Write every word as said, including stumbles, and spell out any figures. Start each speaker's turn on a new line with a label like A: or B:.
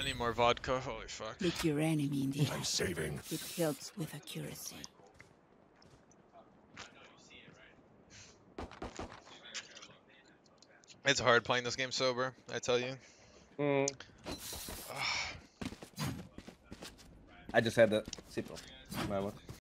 A: need more vodka. Holy fuck.
B: Lick your enemy in the
C: I'm saving.
B: It helps with accuracy.
A: It's hard playing this game sober, I tell you.
D: Mm. I just had to sip of my